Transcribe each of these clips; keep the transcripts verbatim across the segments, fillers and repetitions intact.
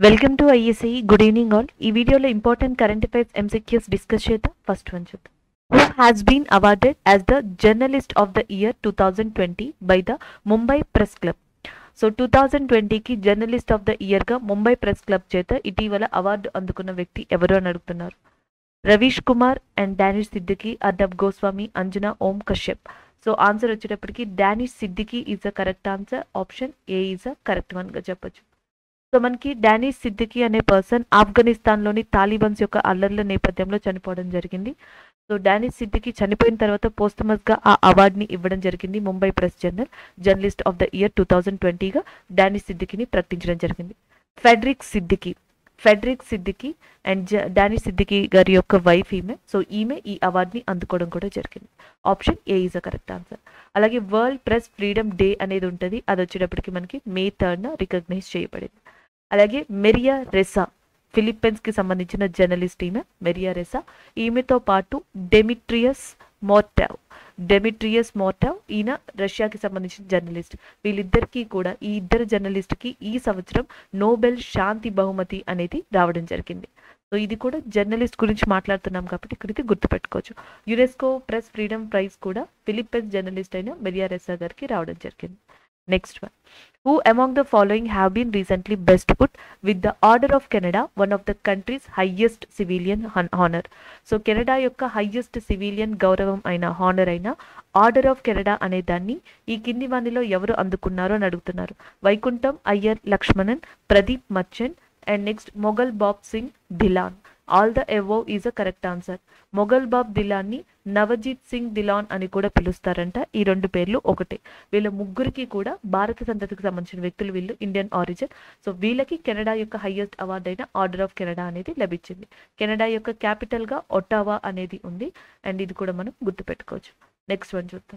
Welcome to ISI. Good evening all. ఈ వీడియోలో important current affairs MCQs discuss చేద్దాం. First one చూద్దాం. Who has been awarded as the journalist of the year two thousand twenty by the Mumbai press club. So two thousand ట్వంటీకి journalist of the ఇయర్గా Mumbai press club చేత ఇటీవల అవార్డు అందుకున్న వ్యక్తి ఎవరు అని అడుగుతున్నారు. Ravish Kumar and Danish Siddiqui, Arnab Goswami, Anjana Om Kashyap. So answer వచ్చేటప్పటికి Danish Siddiqui is a correct answer. Option A is a correct వన్గా చెప్పొచ్చు. సో మనకి డానిష్ సిద్దికి అనే పర్సన్ ఆఫ్ఘనిస్తాన్లోని తాలిబాన్స్ యొక్క అల్లర్ల నేపథ్యంలో చనిపోవడం జరిగింది. సో డానిష్ సిద్దికి చనిపోయిన తర్వాత పోస్టమస్గా ఆ అవార్డుని ఇవ్వడం జరిగింది. Mumbai press journal journalist of the year two thousand ట్వంటీగా డానిష్ సిద్దికిని ప్రకటించడం జరిగింది. Frederick Siddiqui Frederick Siddiqui and Danish Siddiqui గారి యొక్క వైఫ్ ఈమె. సో ఈమె ఈ అవార్డుని అందుకోవడం కూడా జరిగింది. Option A is a correct answer. అలాగే వరల్డ్ ప్రెస్ ఫ్రీడమ్ డే అనేది ఉంటుంది. అది వచ్చేటప్పటికి మనకి మే థర్డ్న రికగ్నైజ్ చేయబడింది. అలాగే మెరియా రెసా ఫిలిప్పీన్స్కి సంబంధించిన జర్నలిస్ట్ ఈమె మెరియా రెసా. ఈమెతో పాటు డెమిట్రియస్ మోర్టావ్ డెమిట్రియస్ మోర్టావ్ ఈయన రష్యాకి సంబంధించిన జర్నలిస్ట్. వీళ్ళిద్దరికీ కూడా ఈ ఇద్దరు జర్నలిస్ట్కి ఈ సంవత్సరం నోబెల్ శాంతి బహుమతి అనేది రావడం జరిగింది. సో ఇది కూడా జర్నలిస్ట్ గురించి మాట్లాడుతున్నాం కాబట్టి ఇక్కడ ఇది గుర్తుపెట్టుకోవచ్చు. యునెస్కో ప్రెస్ ఫ్రీడమ్ ప్రైజ్ కూడా ఫిలిప్పీన్స్ జర్నలిస్ట్ అయిన మెరియా రెసా గారికి రావడం జరిగింది. Next one. Who among the following have been recently bestowed with the Order of Canada, one of the country's highest civilian honor? So Canada యొక్క highest civilian గౌరవం అయిన honour అయిన order of Canada అనే దాన్ని ఈ కింది వానిలో ఎవరు అందుకున్నారో అని అడుగుతున్నారు. Vaikuntham Iyer Lakshmanan, Pradeep Machan and next Mughal Bab Singh Dhillon. All the above is a correct answer. Mughal Bab దిలాన్ని నవజీత్ సింగ్ దిలాన్ అని కూడా పిలుస్తారంట. ఈ రెండు పేర్లు ఒకటే. వీళ్ళ ముగ్గురికి కూడా భారత సంతతికి సంబంధించిన వ్యక్తులు, వీళ్ళు ఇండియన్ ఆరిజిన్. సో వీళ్ళకి కెనడా యొక్క హైయెస్ట్ అవార్డు అయిన ఆర్డర్ ఆఫ్ కెనడా అనేది లభించింది. కెనడా యొక్క క్యాపిటల్గా ఒట్టావా అనేది ఉంది అండ్ ఇది కూడా మనం గుర్తుపెట్టుకోవచ్చు. నెక్స్ట్ వన్ చూద్దాం.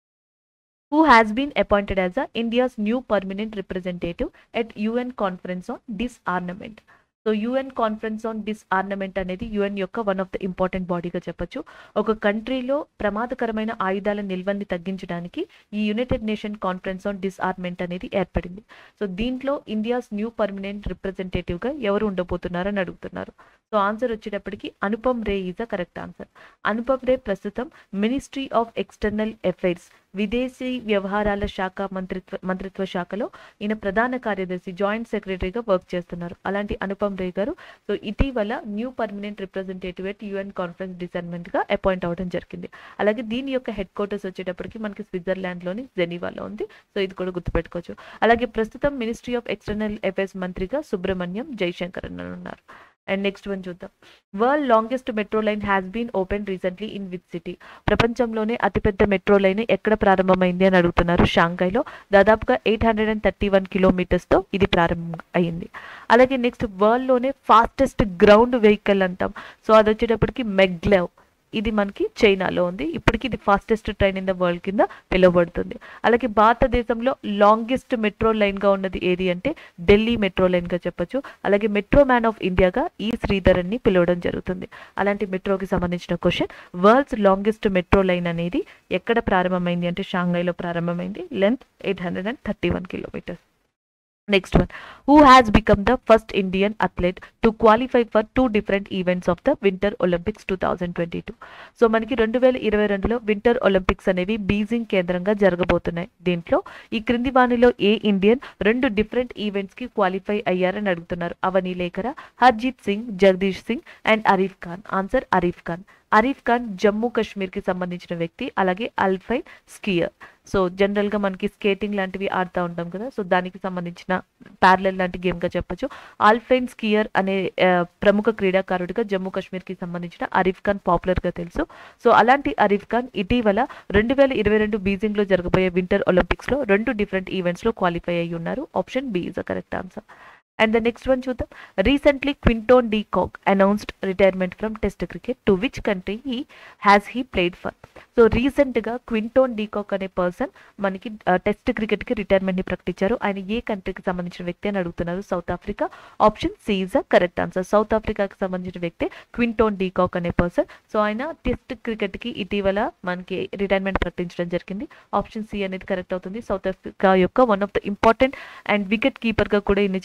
Who has been appointed as a India's new permanent representative at U N Conference on Disarmament? So UN conference on disarmament అనేది యుఎన్ యొక్క వన్ ఆఫ్ ద ఇంపార్టెంట్ బాడీగా చెప్పొచ్చు. ఒక కంట్రీలో ప్రమాదకరమైన ఆయుధాల నిల్వల్ని తగ్గించడానికి ఈ United Nation conference on disarmament అనేది ఏర్పడింది. సో దీంట్లో ఇండియాస్ న్యూ పర్మనెంట్ రిప్రజెంటేటివ్గా ఎవరు ఉండబోతున్నారని అడుగుతున్నారు. సో ఆన్సర్ వచ్చేటప్పటికి Anupam Ray is a correct answer. Anupam Ray ప్రస్తుతం మినిస్ట్రీ ఆఫ్ ఎక్స్టర్నల్ అఫైర్స్ విదేశీ వ్యవహారాల శాఖ మంత్రిత్వ మంత్రిత్వ శాఖలో ఈయన ప్రధాన కార్యదర్శి, జాయింట్ సెక్రటరీగా వర్క్ చేస్తున్నారు. అలాంటి అనుపమ్ రే గారు సో ఇటీవల new permanent representative at UN conference డిసైన్మెంట్గా అపాయింట్ అవ్వడం జరిగింది. అలాగే దీని యొక్క హెడ్ క్వార్టర్స్ వచ్చేటప్పటికి మనకి స్విట్జర్లాండ్లోని జెనీవాలో ఉంది. సో ఇది కూడా గుర్తుపెట్టుకోవచ్చు. అలాగే ప్రస్తుతం మినిస్ట్రీ ఆఫ్ ఎక్స్టర్నల్ అఫైర్స్ మంత్రిగా సుబ్రహ్మణ్యం జైశంకర్ అని ఉన్నారు. అండ్ నెక్స్ట్ వన్ చూద్దాం. World longest metro line has been open recently in which city? ప్రపంచంలోనే అతిపెద్ద మెట్రో లైన్ ఎక్కడ ప్రారంభమైంది అని అడుగుతున్నారు. షాంఘైలో దాదాపుగా eight hundred and thirty one కిలోమీటర్స్తో ఇది ప్రారంభం అయింది. అలాగే నెక్స్ట్ వరల్డ్లోనే ఫాస్టెస్ట్ గ్రౌండ్ వెహికల్ అంటాం. సో అది వచ్చేటప్పటికి మెగ్లెవ్. ఇది మనకి చైనాలో ఉంది. ఇప్పటికి ఇది fastest train in the world కింద పిలువబడుతుంది. అలాగే భారతదేశంలో లాంగెస్ట్ మెట్రో లైన్గా ఉన్నది ఏది అంటే ఢిల్లీ మెట్రో లైన్గా చెప్పొచ్చు. అలాగే మెట్రో మ్యాన్ ఆఫ్ ఇండియాగా ఈ శ్రీధరన్ని పిలవడం జరుగుతుంది. అలాంటి మెట్రోకి సంబంధించిన question. World's longest metro line అనేది ఎక్కడ ప్రారంభమైంది అంటే షాంఘైలో ప్రారంభమైంది. Length eight hundred and thirty one kilometres. Next one. Who has become the first Indian athlete to qualify for two different events of the Winter Olympics twenty twenty-two? So మనకి రెండు వేల ఇరవై రెండులో వింటర్ ఒలింపిక్స్ అనేవి Beijing కేంద్రంగా జరగబోతున్నాయి. దీంట్లో ఈ క్రింది వానిలో ఏ ఇండియన్ రెండు డిఫరెంట్ ఈవెంట్స్కి క్వాలిఫై అయ్యారని అడుగుతున్నారు. అవని లేఖరా, హర్జీత్ సింగ్, జగదీష్ సింగ్ అండ్ అరీఫ్ ఖాన్. ఆన్సర్ అరీఫ్ ఖాన్. అరీఫ్ ఖాన్ జమ్మూ కాశ్మీర్కి సంబంధించిన వ్యక్తి. అలాగే అల్ఫైన్ స్కీయర్. సో జనరల్గా మనకి స్కేటింగ్ లాంటివి ఆడుతూ ఉంటాం కదా, సో దానికి సంబంధించిన ప్యారలల్ లాంటి గేమ్గా చెప్పొచ్చు. ఆల్ఫైన్ స్కీయర్ అనే ప్రముఖ క్రీడాకారుడిగా జమ్మూ కాశ్మీర్కి సంబంధించిన అరీఫ్ ఖాన్ పాపులర్గా తెలుసు. సో అలాంటి అరీఫ్ ఖాన్ ఇటీవల రెండు వేల ఇరవై రెండు బీజింగ్లో జరగబోయే వింటర్ ఒలింపిక్స్లో రెండు డిఫరెంట్ ఈవెంట్స్లో క్వాలిఫై అయ్యి ఉన్నారు. Option B is the correct answer. And the next one చూద్దాం. Recently Quinton de Kock announced retirement from Test cricket. To which country he has he played for? So రీసెంట్గా Quinton D కాక్ అనే person మనకి test క్రికెట్కి రిటైర్మెంట్ని ప్రకటించారు. ఆయన ఏ కంట్రీకి సంబంధించిన వ్యక్తి అని అడుగుతున్నారు. South Africa. Option C is the correct answer. South ఆఫ్రికాకి సంబంధించిన వ్యక్తి క్వింటోన్ డీ కాక్ అనే పర్సన్. సో ఆయన టెస్ట్ క్రికెట్కి ఇటీవల మనకి రిటైర్మెంట్ ప్రకటించడం జరిగింది. ఆప్షన్ సి అనేది కరెక్ట్ అవుతుంది. సౌత్ ఆఫ్రికా యొక్క one of the important and wicket కీపర్గా కూడా ఇన్ని చెప్పొచ్చు.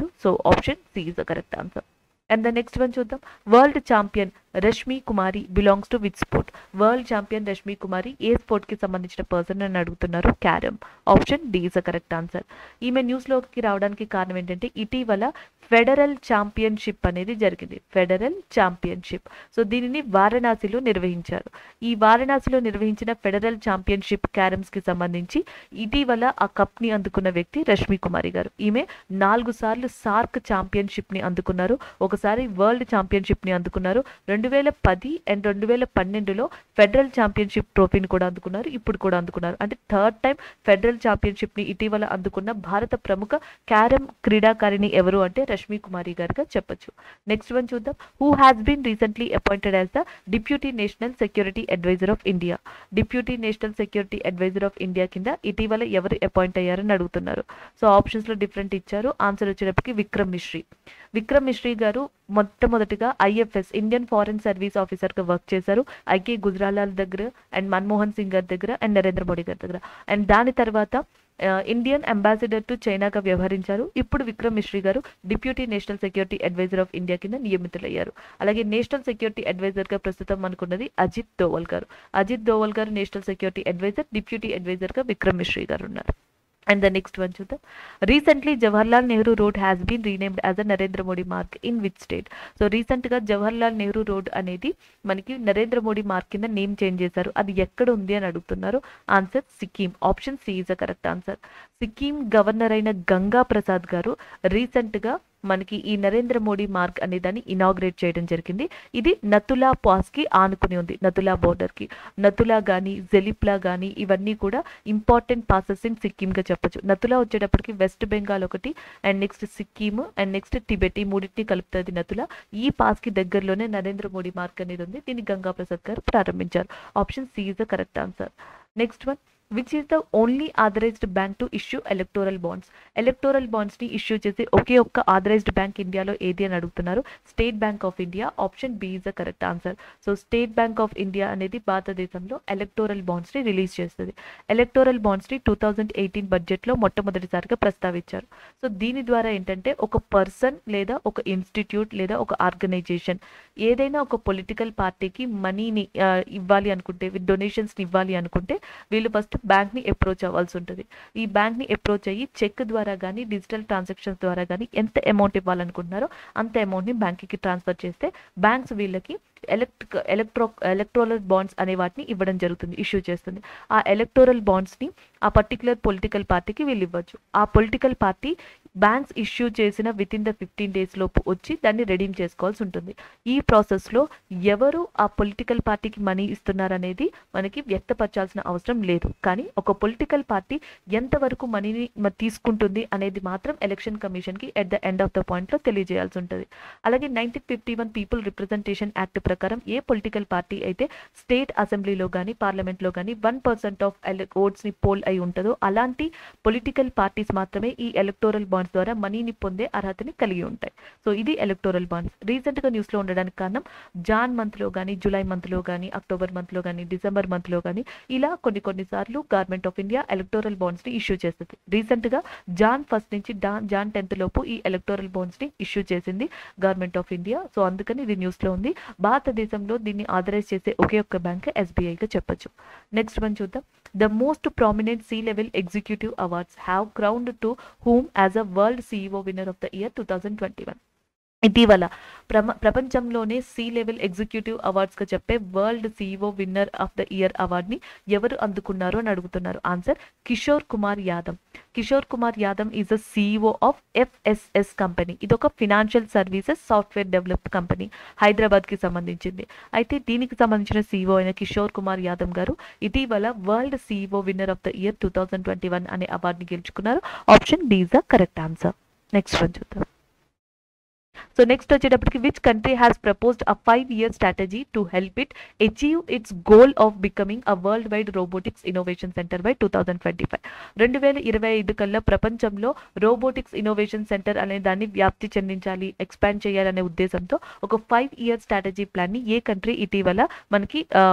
So option C is the correct answer. And the next one చూద్దాం. World champion Rashmi Kumari belongs to which sport? World champion Rashmi Kumari ఏ స్పోర్ట్ కి సంబంధించిన పర్సన్ అని అడుగుతున్నారు? Carrom. Option D is the correct answer. ఈమె న్యూస్ లోకి రావడానికి కారణం ఏంటంటే ఇటీవల ఫెడరల్ ఛాంపియన్షిప్ అనేది జరిగింది. Federal championship. సో దీనిని వారణాసిలో నిర్వహించారు. ఈ వారణాసిలో నిర్వహించిన ఫెడరల్ ఛాంపియన్షిప్ క్యారమ్స్ కి సంబంధించి ఇటీవల ఆ కప్ ని అందుకున్న వ్యక్తి రష్మి కుమారి గారు. ఈమె నాలుగు సార్లు సార్క్ ఛాంపియన్షిప్ ని అందుకున్నారు. ఒకసారి వరల్డ్ ఛాంపియన్షిప్ ని అందుకున్నారు. రెండు వేల పది అండ్ రెండు వేల పన్నెండులో ఫెడరల్ ఛాంపియన్షిప్ ట్రోఫీని కూడా అందుకున్నారు. ఇప్పుడు కూడా అందుకున్నారు. అంటే థర్డ్ టైం ఫెడరల్ ఛాంపియన్షిప్ ని ఇటీవల అందుకున్న భారత ప్రముఖ క్యారమ్ క్రీడాకారిణి ఎవరు అంటే రష్మి కుమారి గారుగా చెప్పొచ్చు. నెక్స్ట్ వన్ చూద్దాం. Who has been recently appointed as the deputy national security advisor of India? Deputy national security advisor of India కింద ఇటీవల ఎవరు అపాయింట్ అయ్యారని అడుగుతున్నారు. సో ఆప్షన్స్ లో డిఫరెంట్ ఇచ్చారు. ఆన్సర్ వచ్చేటప్పటికి విక్రమ్ మిశ్రీ. విక్రమ్ మిశ్రీ గారు మొట్టమొదటిగా IFS Indian foreign service officer గా వర్క్ చేశారు. ఐకే గుజరాలాల్ దగ్గర అండ్ మన్మోహన్ సింగ్ గారి దగ్గర అండ్ నరేంద్ర మోడీ గారి దగ్గర. అండ్ దాని తర్వాత ఇండియన్ అంబాసిడర్ టు చైనాగా వ్యవహరించారు. ఇప్పుడు విక్రమ్ మిశ్రీ గారు deputy national security advisor of India కింద నియమితులయ్యారు. అలాగే నేషనల్ సెక్యూరిటీ అడ్వైజర్ గా ప్రస్తుతం అనుకున్నది అజిత్ దోవల్ గారు. అజిత్ దోవల్ గారు national security advisor, deputy advisor గా విక్రమ్ మిశ్రీ గారు ఉన్నారు. And the next one చూద్దాం. Recently Jawaharlal Nehru Road has been renamed as a Narendra Modi Mark in which state? So recent గా జవహర్లాల్ నెహ్రూ రోడ్ అనేది మనకి నరేంద్ర మోడీ మార్క్ కింద నేమ్ చేంజ్ చేశారు. అది ఎక్కడ ఉంది అని అడుగుతున్నారు. Answer Sikkim. Option C is the correct answer. Sikkim governor అయిన గంగా ప్రసాద్ గారు రీసెంట్ గా మనకి ఈ నరేంద్ర మోడీ మార్క్ అనే దాన్ని ఇనాగ్రేట్ చేయడం జరిగింది. ఇది నతులా పాస్ కి ఆనుకుని ఉంది. నతులా బోర్డర్ కి నతులా గానీ జెలిప్లా గానీ ఇవన్నీ కూడా ఇంపార్టెంట్ పాసెస్ ఇన్ సిక్కిం గా చెప్పొచ్చు. నతులా వచ్చేటప్పటికి వెస్ట్ బెంగాల్ ఒకటి and next Sikkim and next Tibet ఈ మూడింటిని కలుపుతుంది నతులా. ఈ పాస్ కి దగ్గరలోనే నరేంద్ర మోడీ మార్క్ అనేది ఉంది. దీన్ని గంగా ప్రసాద్ గారు ప్రారంభించారు. Option C is the correct answer. Next one. Which is the only authorised bank to issue electoral bonds? Electoral bonds ని ఇష్యూ చేసి ఒకే ఒక్క ఆథరైజ్డ్ బ్యాంక్ ఇండియాలో ఏది అని అడుగుతున్నారు. State Bank of India. Option B is the correct answer. So State Bank of India అనేది భారతదేశంలో ఎలక్టోరల్ బాండ్స్ ని రిలీజ్ చేస్తుంది. ఎలక్టోరల్ బాండ్స్ ని టూ థౌజండ్ ఎయిటీన్ బడ్జెట్ లో మొట్టమొదటిసారిగా ప్రస్తావించారు. సో దీని ద్వారా ఏంటంటే ఒక పర్సన్ లేదా ఒక ఇన్స్టిట్యూట్ లేదా ఒక ఆర్గనైజేషన్ ఏదైనా ఒక పొలిటికల్ పార్టీకి మనీని ఇవ్వాలి అనుకుంటే, డొనేషన్స్ ని ఇవ్వాలి అనుకుంటే వీళ్ళు ఫస్ట్ బ్యాంక్ ని అప్రోచ్ అవ్వాల్సి ఉంటుంది. ఈ బ్యాంక్ ని అప్రోచ్ అయ్యి చెక్ ద్వారా కానీ డిజిటల్ ట్రాన్సాక్షన్స్ ద్వారా కానీ ఎంత అమౌంట్ ఇవ్వాలనుకుంటున్నారో అంత అమౌంట్ ని బ్యాంక్ కి ట్రాన్స్ఫర్ చేస్తే బ్యాంక్స్ వీళ్ళకి ఎలక్ట్రిక్ ఎలక్ట్రో ఎలక్టోరల్ బాండ్స్ అనే వాటిని ఇవ్వడం జరుగుతుంది, ఇష్యూ చేస్తుంది. ఆ ఎలక్టోరల్ బాండ్స్ ని ఆ పర్టికులర్ పొలిటికల్ పార్టీకి వీళ్ళు ఇవ్వచ్చు. ఆ పొలిటికల్ పార్టీ బ్యాంక్స్ ఇష్యూ చేసిన within the fifteen days లోపు వచ్చి దాన్ని రెడీమ్ చేసుకోవాల్సి ఉంటుంది. ఈ ప్రాసెస్ లో ఎవరు ఆ పొలిటికల్ పార్టీకి మనీ ఇస్తున్నారనేది మనకి వ్యక్తపరచాల్సిన అవసరం లేదు. కానీ ఒక పొలిటికల్ పార్టీ ఎంతవరకు మనీని తీసుకుంటుంది అనేది మాత్రం ఎలక్షన్ కమిషన్ కి at the end of the point లో తెలియజేయాల్సి ఉంటుంది. అలాగే nineteen fifty one people representation act ప్రకారం ఏ పొలిటికల్ పార్టీ అయితే స్టేట్ అసెంబ్లీలో కానీ పార్లమెంట్ లో కానీ వన్ పర్సెంట్ ఆఫ్ ఓట్స్ ని పోల్ అయి ఉంటుందో అలాంటి పొలిటికల్ పార్టీస్ మాత్రమే ఈ ఎలక్టోరల్ బాండ్స్ ద్వారా మనీని పొందే అర్హతని కలిగి ఉంటాయి. సో ఇది ఎలక్టోరల్ బాండ్స్. రీసెంట్ గా న్యూస్ లో ఉండడానికి కారణం జాన్ మంత్ లో కానీ జూలై మంత్ లో కానీ అక్టోబర్ మంత్ లో కానీ డిసెంబర్ మంత్ లో కానీ ఇలా కొన్ని కొన్ని సార్లు government of India electoral bonds ని ఇష్యూ చేస్తుంది. రీసెంట్ గా జాన్ ఫస్ట్ నుంచి జాన్ టెన్త్ లోపు ఈ ఎలక్టోరల్ బాండ్స్ ని ఇష్యూ చేసింది గవర్నమెంట్ ఆఫ్ ఇండియా. సో అందుకని ఇది న్యూస్ లో ఉంది. భారతదేశంలో దీన్ని ఆథరైజ్ చేసే ఒకే ఒక్క బ్యాంక్ ఎస్బీఐ గా చెప్పొచ్చు. నెక్స్ట్ వన్ చూద్దాం. The most prominent C level executive awards have crowned to whom as a world CEO winner of the year two thousand twenty one. ఇటీవల ప్రమ ప్రపంచంలోనే సి లెవెల్ ఎగ్జిక్యూటివ్ అవార్డ్స్ గా చెప్పే world CEO winner of the year award ని ఎవరు అందుకున్నారు అని అడుగుతున్నారు. Answer Kishore Kumar Yadav. Kishore Kumar Yadav is a CEO of FSS company. ఇది ఒక financial services software develop company, Hyderabad కి సంబంధించింది. అయితే దీనికి సంబంధించిన సిఇఓ అయిన కిషోర్ కుమార్ యాదవ్ గారు ఇటీవల world CEO winner of the year two thousand twenty one అనే అవార్డుని గెలుచుకున్నారు. Option D is the correct answer. Next one చూద్దాం. సో నెక్స్ట్ వచ్చేటప్పటికి which country has proposed a five year strategy to help it achieve its goal of becoming a world wide robotics innovation centre by two thousand twenty five. రెండు వేల ఇరవై ఐదు కల్లా ప్రపంచంలో robotics innovation centre అనే దాన్ని వ్యాప్తి చెందించాలి, ఎక్స్పాండ్ చేయాలనే ఉద్దేశంతో ఒక ఫైవ్ ఇయర్ స్ట్రాటజీ ప్లాన్ ని ఏ కంట్రీ ఇటీవల మనకి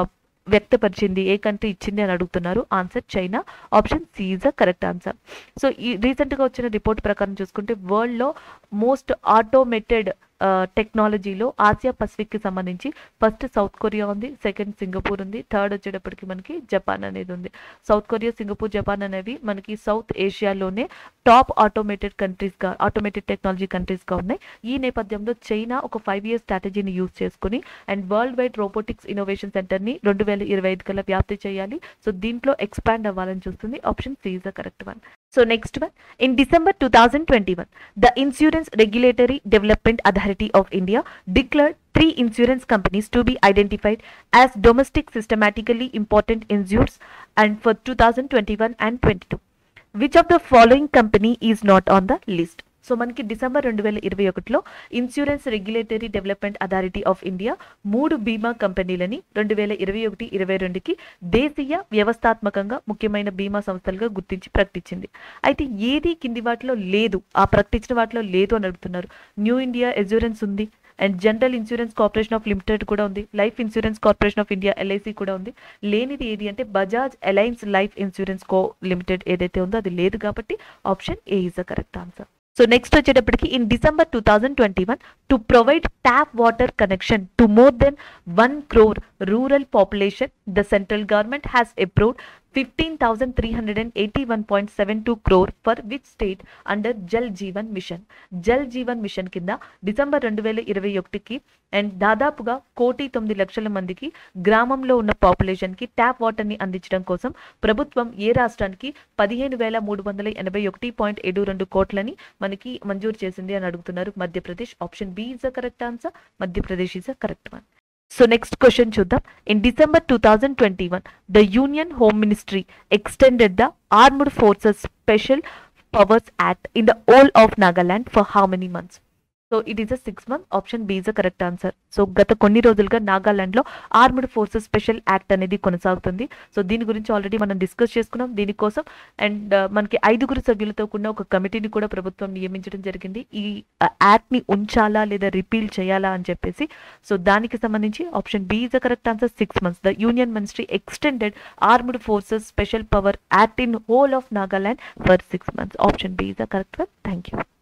వ్యక్తపరిచింది, ఏ కంట్రీ ఇచ్చింది అని అడుగుతున్నారు. Answer China. Option C is the correct answer. So ఈ రీసెంట్గా వచ్చిన రిపోర్ట్ ప్రకారం చూసుకుంటే వరల్డ్లో మోస్ట్ ఆటోమేటెడ్ టెక్నాలజీలో ఆసియా పసిఫిక్కి సంబంధించి ఫస్ట్ సౌత్ కొరియా ఉంది, సెకండ్ సింగపూర్ ఉంది, థర్డ్ వచ్చేటప్పటికి మనకి జపాన్ అనేది ఉంది. సౌత్ కొరియా, సింగపూర్, జపాన్ అనేవి మనకి సౌత్ ఏషియాలోనే టాప్ ఆటోమేటెడ్ కంట్రీస్గా, ఆటోమేటెడ్ టెక్నాలజీ కంట్రీస్గా ఉన్నాయి. ఈ నేపథ్యంలో చైనా ఒక ఫైవ్ ఇయర్స్ స్ట్రాటజీని యూజ్ చేసుకుని and world wide robotics innovation సెంటర్ని రెండు వేల ఇరవై ఐదు కల్లా వ్యాప్తి చేయాలి. సో దీంట్లో ఎక్స్పాండ్ అవ్వాలని చూస్తుంది. Option C is the correct one. So next one, in December two thousand twenty-one, the Insurance Regulatory Development Authority of India declared three insurance companies to be identified as domestic systematically important insurers and for two thousand twenty-one and twenty-two. Which of the following company is not on the list? So మనకి December రెండు వేల ఇరవై ఒకటిలో insurance regulatory development authority of India మూడు బీమా కంపెనీలని రెండు వేల ఇరవై ఒకటి ఇరవై రెండుకి దేశీయ వ్యవస్థాత్మకంగా ముఖ్యమైన బీమా సంస్థలుగా గుర్తించి ప్రకటించింది. అయితే ఏది కింది వాటిలో లేదు, ఆ ప్రకటించిన వాటిలో లేదు అని అడుగుతున్నారు. న్యూ ఇండియా ఎన్సూరెన్స్ ఉంది and general insurance corporation of limited కూడా ఉంది, life insurance corporation of India LIC కూడా ఉంది. లేనిది ఏది అంటే Bajaj Allianz life insurance co limited ఏదైతే ఉందో అది లేదు, కాబట్టి option A is the correct answer. So next వచ్చేటప్పటికి in December two thousand twenty one to provide tap water connection to more than one crore rural population the central government has approved fifteen thousand three hundred eighty-one point seven two crore for which state under Jal Jeevan mission. Jal Jeevan mission కింద December రెండు వేల ఇరవై ఒకటికి and దాదాపుగా కోటి తొమ్మిది లక్షల మందికి గ్రామంలో ఉన్న పాపులేషన్కి ట్యాప్ వాటర్ని అందించడం కోసం ప్రభుత్వం ఏ రాష్ట్రానికి పదిహేను వేల మూడు వందల ఎనభై ఒకటి పాయింట్ ఏడు రెండు కోట్లని మనకి మంజూరు చేసింది అని అడుగుతున్నారు. Madhya Pradesh. Option B is the correct answer. Madhya Pradesh is the correct one. So next question చూద్దాం. In December two thousand twenty-one, the Union Home Ministry extended the Armed Forces Special Powers Act in the whole of Nagaland for how many months? So it is a six month. Option B is the correct answer. So గత కొన్ని రోజులుగా నాగాలాండ్లో armed forces special act అనేది కొనసాగుతుంది. So దీని గురించి already మనం discuss చేసుకున్నాం. దీనికోసం అండ్ మనకి ఐదుగురు సభ్యులతో కూడిన ఒక కమిటీని కూడా ప్రభుత్వం నియమించడం జరిగింది ఈ యాక్ట్ని ఉంచాలా లేదా రిపీల్ చేయాలా అని చెప్పేసి. సో దానికి సంబంధించి option B is the correct answer. Six months the union ministry extended armed forces special power act in whole of Nagaland for six months. Option B is the correct one. Thank you.